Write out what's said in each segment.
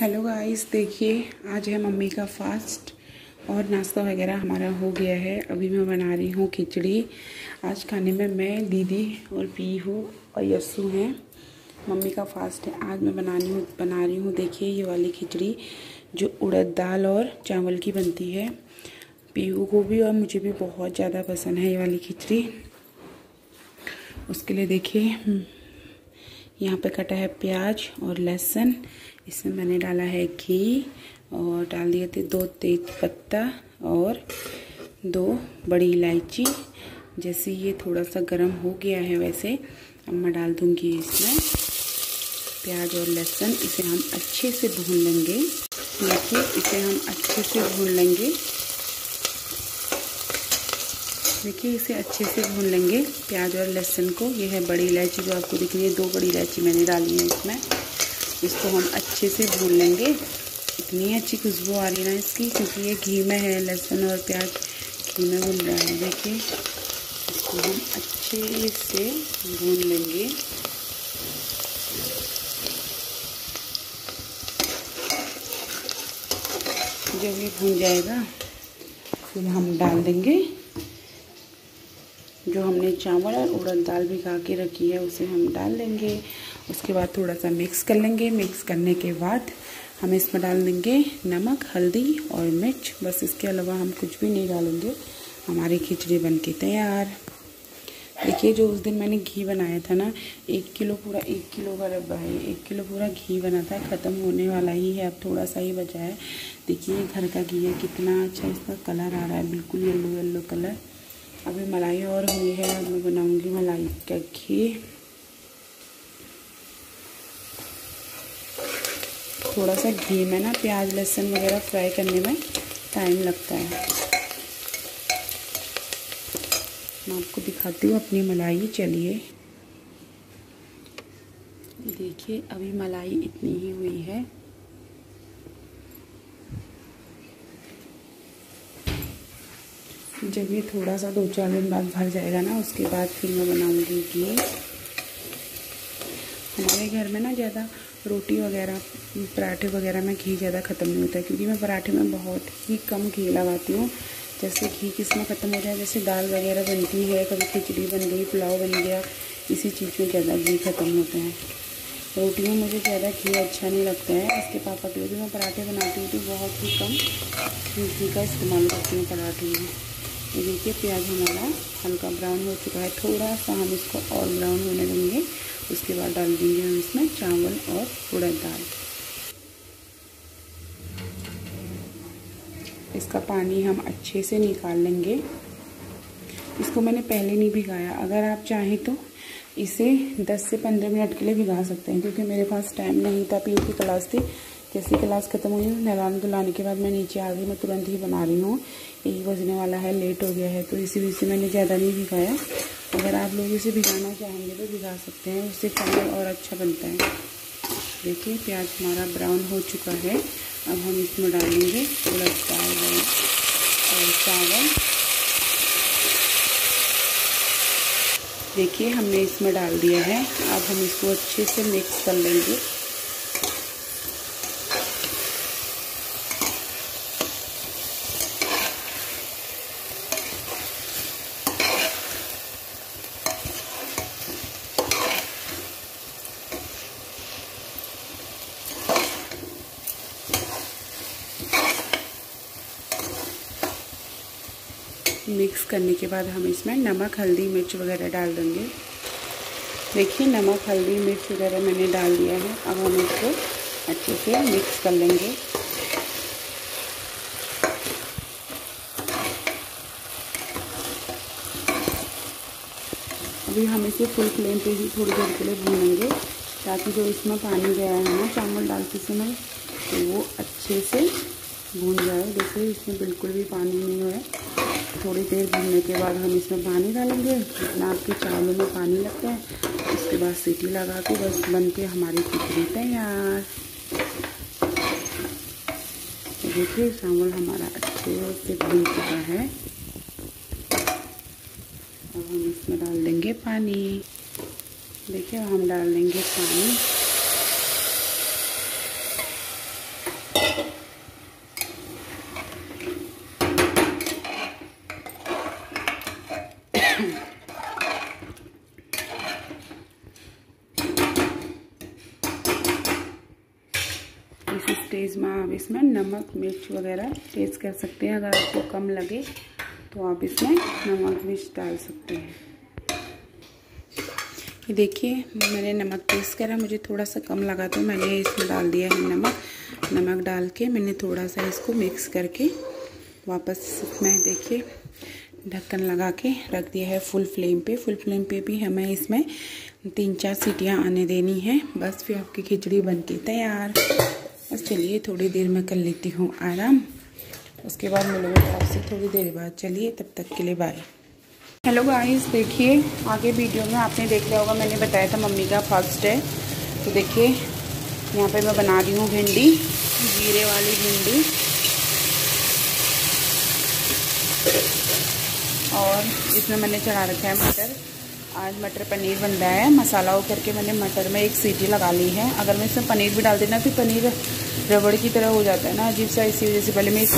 Hello guys, देखिए आज है मम्मी का फास्ट और नाश्ता वगैरह हमारा हो गया है। अभी मैं बना रही हूँ खिचड़ी। आज खाने में मैं, दीदी और पीहू और यस्सू हैं। मम्मी का फास्ट है। आज मैं बना रही हूँ देखिए ये वाली खिचड़ी जो उड़द दाल और चावल की बनती है। पीहू को भी और मुझे भी बहुत ज़्यादा पसंद है ये वाली खिचड़ी। उसके लिए देखिए यहाँ पे कटा है प्याज और लहसुन। इसमें मैंने डाला है घी और डाल दिए थे 2 तेज पत्ता और 2 बड़ी इलायची। जैसे ये थोड़ा सा गर्म हो गया है वैसे अब मैं डाल दूँगी इसमें प्याज और लहसुन। इसे हम अच्छे से भून लेंगे। देखिए इसे हम अच्छे से भून लेंगे। देखिए इसे अच्छे से भून लेंगे प्याज और लहसुन को। ये है बड़ी इलायची जो आपको दिख रही है, 2 बड़ी इलायची मैंने डाली है इसमें। इसको हम अच्छे से भून लेंगे। इतनी अच्छी खुशबू आ रही है ना इसकी, क्योंकि ये घी में है, लहसुन और प्याज घी में भून रहा है। देखिए इसको हम अच्छे से भून लेंगे। जब ये भून जाएगा फिर हम डाल देंगे जो हमने चावल और उड़द दाल भिगा के रखी है, उसे हम डाल देंगे। उसके बाद थोड़ा सा मिक्स कर लेंगे। मिक्स करने के बाद हम इसमें डाल देंगे नमक, हल्दी और मिर्च। बस इसके अलावा हम कुछ भी नहीं डालेंगे। हमारी खिचड़ी बनके तैयार। देखिए जो उस दिन मैंने घी बनाया था ना, 1 किलो का डब्बा है, 1 किलो पूरा घी बना था। ख़त्म होने वाला ही है, अब थोड़ा सा ही बचा है। देखिए घर का घी है, कितना अच्छा इसका कलर आ रहा है, बिल्कुल येलो येलो कलर। अभी मलाई और हुई है, अब मैं बनाऊंगी मलाई का घी। थोड़ा सा घी में ना प्याज लहसुन वगैरह फ्राई करने में टाइम लगता है। मैं आपको दिखाती हूँ अपनी मलाई। चलिए देखिए अभी मलाई इतनी ही हुई है। जब ये थोड़ा सा 2-4 दिन बाद भर जाएगा ना, उसके बाद फिर मैं बनाऊंगी घी। हमारे घर में ना ज़्यादा रोटी वगैरह पराठे वगैरह में घी ज़्यादा ख़त्म नहीं होता है, क्योंकि मैं पराठे में बहुत ही कम घी लगाती हूँ। जैसे घी किसमें ख़त्म हो जाए, जैसे दाल वगैरह बनती है, कभी खिचड़ी बन गई, पुलाव बन गया, इसी चीज़ में ज़्यादा घी ख़त्म होता है। रोटी में मुझे ज़्यादा घी अच्छा नहीं लगता है। इसके पापा के लिए भी मैं पराठे बनाती हूँ तो बहुत ही कम घी का इस्तेमाल करती हूँ पराठे में। ये देखिए प्याज हमारा हल्का ब्राउन हो चुका है। थोड़ा सा हम इसको और ब्राउन होने देंगे। उसके बाद डाल देंगे हम इसमें चावल और उड़द दाल। इसका पानी हम अच्छे से निकाल लेंगे। इसको मैंने पहले नहीं भिगाया। अगर आप चाहें तो इसे 10 से 15 मिनट के लिए भिगा सकते हैं, क्योंकि मेरे पास टाइम नहीं था। पीहू की क्लास थी, जैसे क्लास ख़त्म हुई, नहलाने धुलाने के बाद मैं नीचे आ गई। मैं तुरंत ही बना रही हूँ। 1 बजने वाला है, लेट हो गया है, तो इसी वजह से मैंने ज़्यादा नहीं भिगाया। अगर आप लोग इसे भिगाना चाहेंगे तो भिगा सकते हैं, उससे कलर और अच्छा बनता है। देखिए प्याज हमारा ब्राउन हो चुका है। अब हम इसमें डालेंगे उड़द दाल और चावल। देखिए हमने इसमें डाल दिया है। अब हम इसको अच्छे से मिक्स कर लेंगे। मिक्स करने के बाद हम इसमें नमक, हल्दी, मिर्च वगैरह डाल देंगे। देखिए नमक, हल्दी, मिर्च वगैरह मैंने डाल दिया है। अब हम इसको अच्छे से मिक्स कर लेंगे। अभी हम इसे फुल फ्लेम पे ही थोड़ी देर के लिए भूनेंगे, ताकि जो इसमें पानी गया है ना चावल डालते समय, तो वो अच्छे से भून जाए। देखिए इसमें बिल्कुल भी पानी नहीं है। थोड़ी देर भूनने के बाद हम इसमें पानी डालेंगे, जितना आपके चावलों में पानी लगता है। उसके बाद सीटी लगा के बस बन के हमारी खिचड़ी तैयार। तो देखिए चावल हमारा अच्छे से भून चुका है। अब हम इसमें डाल देंगे पानी। देखिए हम डाल देंगे पानी। स्टेज में आप इसमें नमक मिर्च वगैरह टेस्ट कर सकते हैं। अगर आपको कम लगे तो आप इसमें नमक मिर्च डाल सकते हैं। ये देखिए मैंने नमक टेस्ट करा, मुझे थोड़ा सा कम लगा तो मैंने इसमें डाल दिया है नमक डाल के मैंने थोड़ा सा इसको मिक्स करके वापस इसमें देखिए ढक्कन लगा के रख दिया है फुल फ्लेम पे। फुल फ्लेम पे भी हमें इसमें 3-4 सीटियां आने देनी है, बस फिर आपकी खिचड़ी बनके तैयार। बस चलिए थोड़ी देर में कर लेती हूँ आराम, उसके बाद मिलूंगी आपसे थोड़ी देर बाद। चलिए तब तक के लिए बाय। हेलो गाइस, देखिए आगे वीडियो में आपने देख लिया होगा, मैंने बताया था मम्मी का फर्स्ट है। तो देखिए यहाँ पे मैं बना रही हूँ भिंडी, जीरे वाली भिंडी, और इसमें मैंने चढ़ा रखा है मटर। आज मटर पनीर बन रहा है। मसाला वो करके मैंने मटर में 1 सीटी लगा ली है। अगर मैं इसमें पनीर भी डाल देना फिर पनीर रबड़ की तरह हो जाता है ना, अजीब सा, इसी वजह से पहले मैं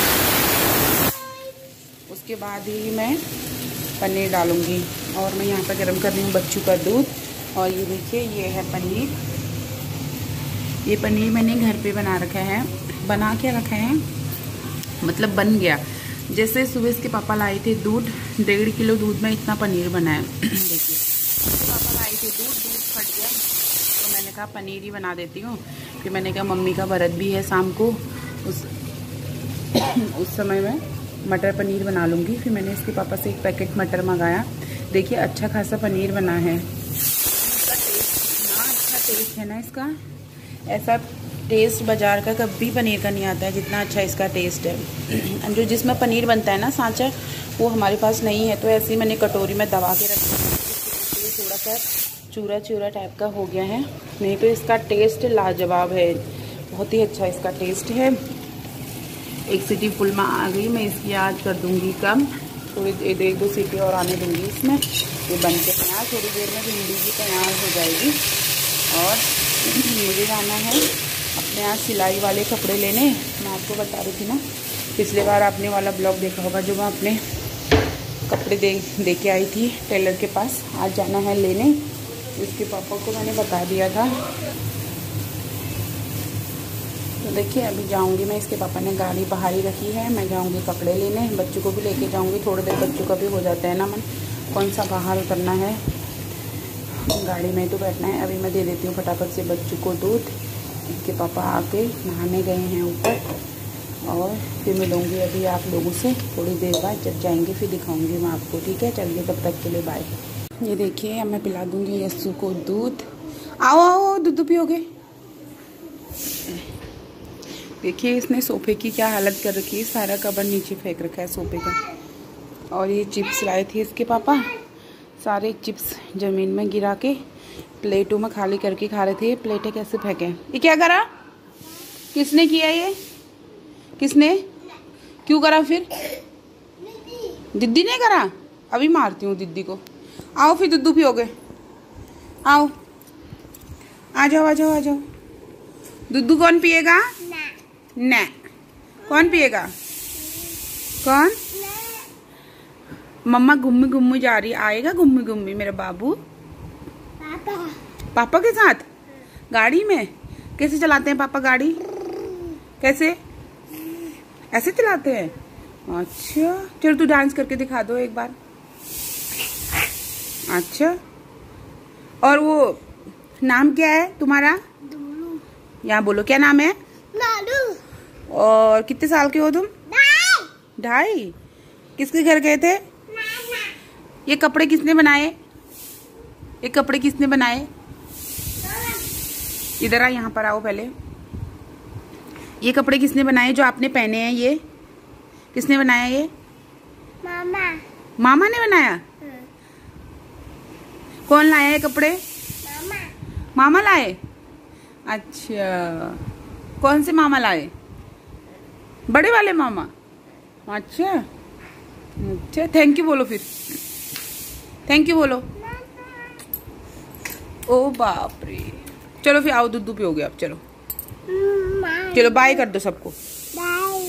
उसके बाद ही मैं पनीर डालूंगी। और मैं यहाँ पर गर्म कर रही हूँ बच्चों का दूध। और ये देखिए ये है पनीर। ये पनीर मैंने घर पे बना रखा है, बना के रखा है मतलब बन गया। जैसे सुबह इसके पापा लाए थे दूध, 1.5 किलो दूध में इतना पनीर बना है। देखिए पापा लाए थे दूध फट गया तो मैंने कहा पनीर ही बना देती हूँ। फिर मैंने कहा मम्मी का व्रत भी है शाम को, उस समय में मटर पनीर बना लूँगी। फिर मैंने इसके पापा से 1 पैकेट मटर मंगाया। देखिए अच्छा खासा पनीर बना है। इसका टेस्ट इतना अच्छा टेस्ट है ना इसका, ऐसा टेस्ट बाजार का कभी पनीर का नहीं आता है जितना अच्छा इसका टेस्ट है। जो जिसमें पनीर बनता है ना सांचा, वो हमारे पास नहीं है, तो ऐसे ही मैंने कटोरी में दबा के रखा है। थोड़ा सा चूरा चूरा टाइप का हो गया है, नहीं तो इसका टेस्ट लाजवाब है, बहुत ही अच्छा इसका टेस्ट है। 1 सीटी फुल में आ गई, मैं इसकी आज कर दूंगी कम, थोड़ी 1-2 सीटी और आने दूंगी इसमें। ये बन के तैयार, थोड़ी देर में भिंडी भी तैयार हो जाएगी। और मुझे जाना है अपने यहाँ सिलाई वाले कपड़े लेने। मैं आपको बता रही थी ना, पिछले बार आपने वाला ब्लॉग देखा होगा जो मैं अपने कपड़े दे के आई थी टेलर के पास। आज जाना है लेने, इसके पापा को मैंने बता दिया था। तो देखिए अभी जाऊंगी मैं, इसके पापा ने गाड़ी बाहर ही रखी है, मैं जाऊंगी कपड़े लेने। बच्चों को भी लेके जाऊंगी, थोड़ी देर बच्चों का भी हो जाता है ना मन, कौन सा बाहर उतरना है, गाड़ी में तो बैठना है। अभी मैं दे देती हूँ फटाफट से बच्चों को दूध। इसके पापा आके नहाने गए हैं ऊपर, और फिर मिलूँगी अभी आप लोगों से थोड़ी देर बाद। जब जाएंगे फिर दिखाऊंगी मैं आपको, ठीक है। चलिए तब तक के लिए बाय। ये देखिए अब मैं पिला दूँगी यस्सू को दूध। आओ आओ दूध पियोगे। देखिए इसने सोफे की क्या हालत कर रखी है, सारा कवर नीचे फेंक रखा है सोफे का। और ये चिप्स लाए थे इसके पापा, सारे चिप्स ज़मीन में गिरा के प्लेटों में खाली करके खा रहे थे। प्लेटें कैसे फेंके, ये क्या करा, किसने किया, ये किसने क्यों करा, फिर दीदी ने करा। अभी मारती हूँ दीदी को। आओ फिर दूध पियोगे, आओ आ जाओ आ जाओ आ जाओ। दूध कौन पिएगा, ना कौन पिएगा, कौन, मम्मा घूमी घूमी जा रही, आएगा घूमी घूमी मेरा बाबू। पापा के साथ गाड़ी में। कैसे चलाते हैं पापा गाड़ी, कैसे, ऐसे चलाते हैं। अच्छा चलो तू डांस करके दिखा दो एक बार। अच्छा और वो नाम क्या है तुम्हारा, यहाँ बोलो क्या नाम है। और कितने साल के हो तुम, 2.5। किसके घर गए थे, ये कपड़े किसने बनाए, ये कपड़े किसने बनाए, इधर आ, यहाँ पर आओ पहले। ये कपड़े किसने बनाए जो आपने पहने हैं, ये किसने बनाया, ये मामा, मामा ने बनाया। कौन लाया ये कपड़े, मामा, मामा लाए। अच्छा कौन से मामा लाए, बड़े वाले मामा। अच्छा अच्छा थैंक यू बोलो, फिर थैंक यू बोलो। ओ बाप रे, चलो फिर आओ दूध पियोगे आप, चलो चलो बाय कर दो सबको, बाय।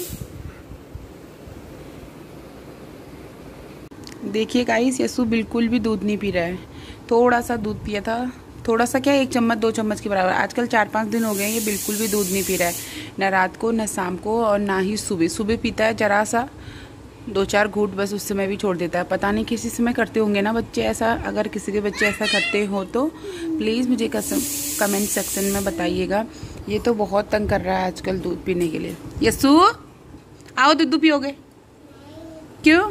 देखिए गाइस यस्सू बिल्कुल भी दूध नहीं पी रहा है, थोड़ा सा दूध पिया था थोड़ा सा क्या, 1 चम्मच 2 चम्मच के बराबर। आजकल 4-5 दिन हो गए ये बिल्कुल भी दूध नहीं पी रहा है, ना रात को ना शाम को और ना ही सुबह। सुबह पीता है जरा सा 2-4 घूंट बस, उस समय भी छोड़ देता है। पता नहीं किसी समय करते होंगे ना बच्चे ऐसा। अगर किसी के बच्चे ऐसा करते हो तो प्लीज़ मुझे कमेंट सेक्शन में बताइएगा। ये तो बहुत तंग कर रहा है आजकल दूध पीने के लिए। यस्सू आओ दूध पियोगे? क्यों?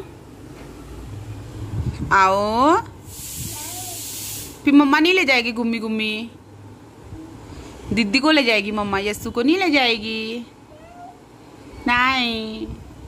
आओ, फिर मम्मा नहीं ले जाएगी गुम्मी गुम्मी? दीदी को ले जाएगी मम्मा, यस्सू को नहीं ले जाएगी? नहीं।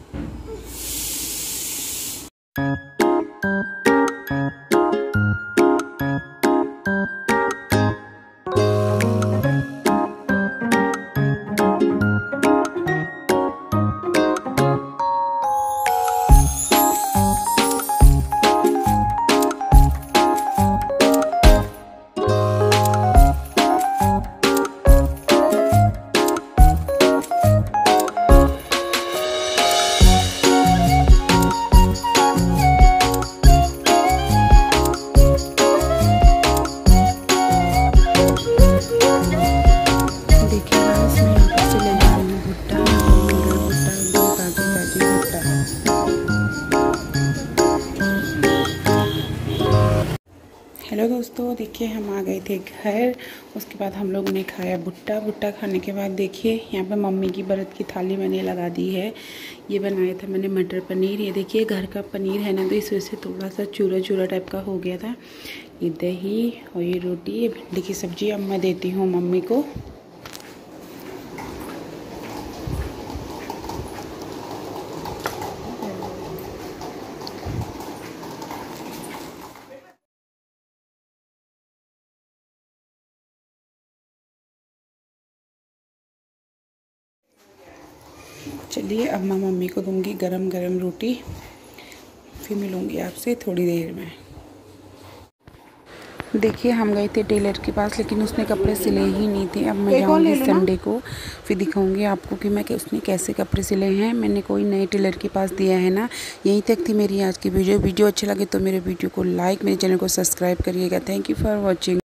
हेलो दोस्तों, देखिए हम आ गए थे घर। उसके बाद हम लोगों ने खाया भुट्टा। भुट्टा खाने के बाद देखिए यहाँ पे मम्मी की व्रत की थाली मैंने लगा दी है। ये बनाया था मैंने मटर पनीर। ये देखिए घर का पनीर है ना, तो इस वजह से थोड़ा सा चूरा चूरा टाइप का हो गया था। ये दही और ये रोटी, ये भिंडी की सब्जी अब मैं देती हूँ मम्मी को। चलिए अब मैं मम्मी को दूंगी गरम गरम रोटी, फिर मिलूंगी आपसे थोड़ी देर में। देखिए हम गए थे टेलर के पास, लेकिन उसने कपड़े सिले ही नहीं थे। अब मैं जाऊंगी संडे को, फिर दिखाऊंगी आपको कि मैं उसने कैसे कपड़े सिले हैं। मैंने कोई नए टेलर के पास दिया है ना। यहीं तक थी मेरी आज की वीडियो। वीडियो अच्छी लगे तो मेरे वीडियो को लाइक, मेरे चैनल को सब्सक्राइब करिएगा। Thank you for watching.